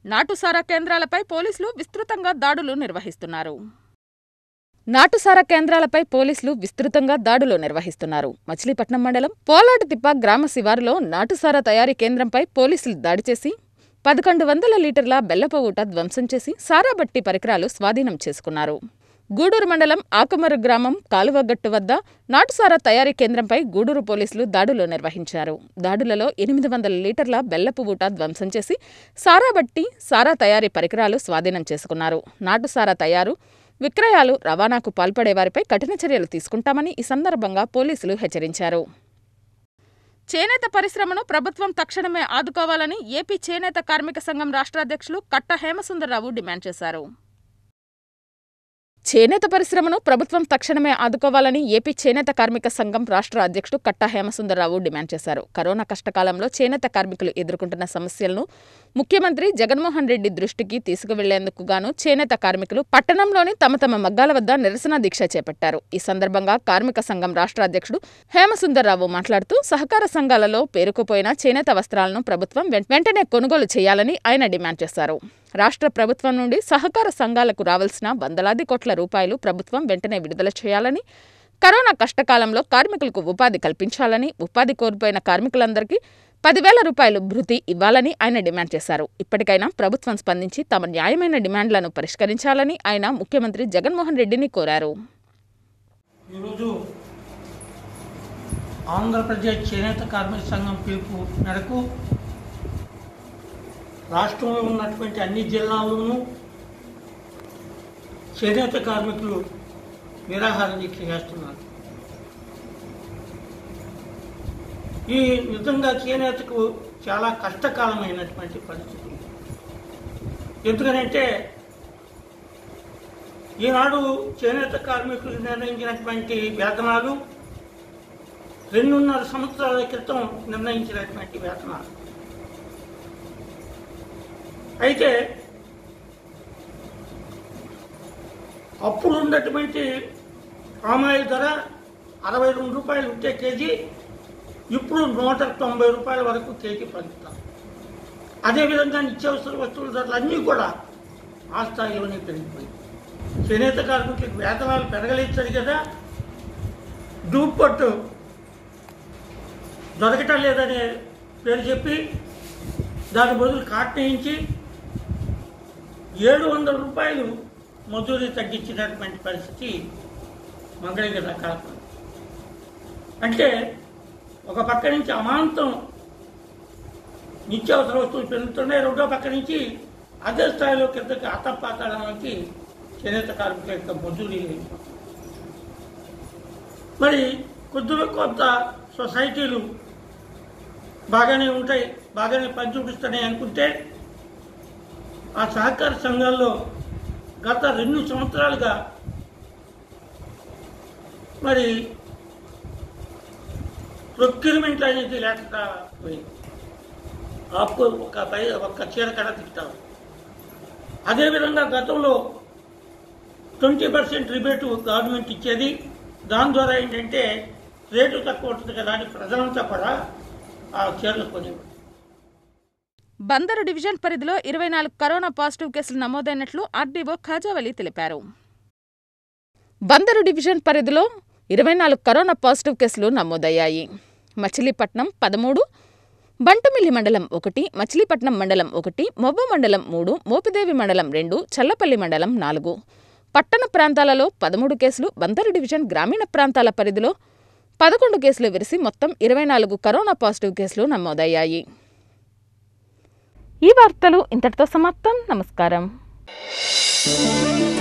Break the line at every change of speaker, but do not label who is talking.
నాటుసారా కేంద్రాలపై పోలీసులు విస్తృతంగా దాడులు నిర్వహిస్తున్నారు. మచిలీపట్నం మండలం పోలాటితిప్ప గ్రామ శివారులో నాటుసారా తయారీ కేంద్రంపై పోలీసులు దాడి చేసి 1100 లీటర్ల బెల్లపు ఊట ధ్వంసం చేసి సారా బట్టి పరికరాలు స్వాధీనం చేసుకున్నారు. గూడూరు మండలం ఆకుమరు గ్రామం కాలువగట్టు వద్ద నాటుసారా తయారీ కేంద్రంపై గూడూరు పోలీసులు దాడులు నిర్వహించారు. దాడులలో 800 లీటర్ల బెల్లపు ఊట ధ్వంసం చేసి సారా బట్టి, సారా తయారీ పరికరాలు స్వాధీనం చేసుకున్నారు. నాటుసారా తయారు, విక్రయాలు, రవాణాకు పాల్పడేవారిపై కఠిన చర్యలు తీసుకుంటామని ఈ సందర్భంగా పోలీసులు హెచ్చరించారు. చేనేత పరిశ్రమను ప్రభుత్వం తక్షణమే ఆదుకోవాలని ఏపీ చేనేత కార్మిక సంఘం రాష్ట్ర అధ్యక్షులు కట్ట హేమసుందర్రావు డిమాండ్ చేశారు. చేనేత పరిశ్రమను ప్రభుత్వం తక్షణమే ఆదుకోవాలని ఏపీ చేనేత కార్మిక సంఘం రాష్ట్ర అధ్యక్షుడు కట్ట హేమసుందర్రావు డిమాండ్ చేశారు. కరోనా కష్టకాలంలో చేనేత కార్మికులు ఎదుర్కొంటున్న సమస్యలను ముఖ్యమంత్రి జగన్మోహన్ రెడ్డి దృష్టికి తీసుకువెళ్లేందుకు గాను చేనేత కార్మికులు పట్టణంలోని తమ తమ మగ్గాల వద్ద నిరసన దీక్ష చేపట్టారు. ఈ సందర్భంగా కార్మిక సంఘం రాష్ట్ర అధ్యక్షుడు హేమసుందర్రావు మాట్లాడుతూ సహకార సంఘాలలో పేరుకుపోయిన చేనేత వస్త్రాలను ప్రభుత్వం వెంటనే కొనుగోలు చేయాలని ఆయన డిమాండ్ చేశారు. రాష్ట్ర ప్రభుత్వం నుండి సహకార సంఘాలకు రావాల్సిన వందలాది కోట్ల రూపాయలు ప్రభుత్వం వెంటనే విడుదల చేయాలని, కరోనా కష్టకాలంలో కార్మికులకు ఉపాధి కల్పించాలని, ఉపాధి కోల్పోయిన కార్మికులందరికీ 10,000 రూపాయలు భృతి ఇవ్వాలని ఆయన డిమాండ్ చేశారు. ఇప్పటికైనా ప్రభుత్వం స్పందించి తమ న్యాయమైన డిమాండ్లను పరిష్కరించాలని ఆయన ముఖ్యమంత్రి జగన్మోహన్ రెడ్డిని కోరారు.
ఈరోజు ఆంధ్రప్రదేశ్ చేనేత కార్మిక సంఘం పిలుపు మేరకు రాష్ట్రంలో ఉన్నటువంటి అన్ని జిల్లాల్లోనూ చేనేత కార్మికులు నిరాహార దీక్ష చేస్తున్నారు. ఈ నిజంగా చేనేతకు చాలా కష్టకాలమైనటువంటి పరిస్థితి. ఎందుకనంటే ఈనాడు చేనేత కార్మికులు నిర్ణయించినటువంటి వేతనాలు 2.5 సంవత్సరాల క్రితం నిర్ణయించినటువంటి వేతనాలు. అయితే అప్పుడు ఉన్నటువంటి పామాయిల్ ధర 62 రూపాయలు ఉంటే కేజీ, ఇప్పుడు 190 రూపాయల వరకు కేజీ పలుకుతాం. అదేవిధంగా నిత్యావసర వస్తువుల ధరలు అన్నీ కూడా ఆ స్థాయిలోనే పెరిగిపోయాయి. చేనేత కార్మికులకు వేతనాలు పెరగలేదు కదా, డూపట్టు దొరకటం లేదనే పేరు చెప్పి దాని బదులు కాటేయించి 700 రూపాయలు మజూరీ తగ్గించినటువంటి పరిస్థితి మంగళగిరి రకాల. అంటే ఒక పక్క నుంచి అమాంతం నిత్యావసర వస్తువులు పెరుగుతున్నాయి, రెండో పక్క నుంచి అదే స్థాయిలో కిందకి అతపాతాళానికి చేనేత కార్మికుల యొక్క మజూరీ. మరి కొద్దిగా కొంత సొసైటీలు బాగానే ఉంటాయి, బాగానే పని చూపిస్తున్నాయి అనుకుంటే ఆ సహకార సంఘాల్లో గత 2 సంవత్సరాలుగా మరి ప్రొక్యూర్మెంట్ అనేది లేకుండా పోయింది. ఆపు ఒక చీర కడ తింటారు. అదేవిధంగా గతంలో 20% రిబేటు గవర్నమెంట్ ఇచ్చేది. దాని ద్వారా ఏంటంటే రేటు తక్కువ ఉంటుంది కదా అని ప్రజలంతా కూడా ఆ చీరలు కొనేవారు.
బందరు డివిజన్ పరిధిలో 24 కరోనా పాజిటివ్ కేసులు నమోదైనట్లు ఆర్డీఓ ఖాజావలి తెలిపారు. బందరు డివిజన్ పరిధిలో 24 కరోనా పాజిటివ్ కేసులు నమోదయ్యాయి. మచిలీపట్నం 13, బంటుమిల్లి మండలం 1, మచిలీపట్నం మండలం 1, మొవ్వ మండలం 3, మోపిదేవి మండలం 2, చల్లపల్లి మండలం 4. పట్టణ ప్రాంతాలలో 13 కేసులు, బందరు డివిజన్ గ్రామీణ ప్రాంతాల పరిధిలో 11 కేసులు విరిసి మొత్తం 24 కరోనా పాజిటివ్ కేసులు నమోదయ్యాయి. ఈ వార్తలు ఇంతటితో సమాప్తం. నమస్కారం.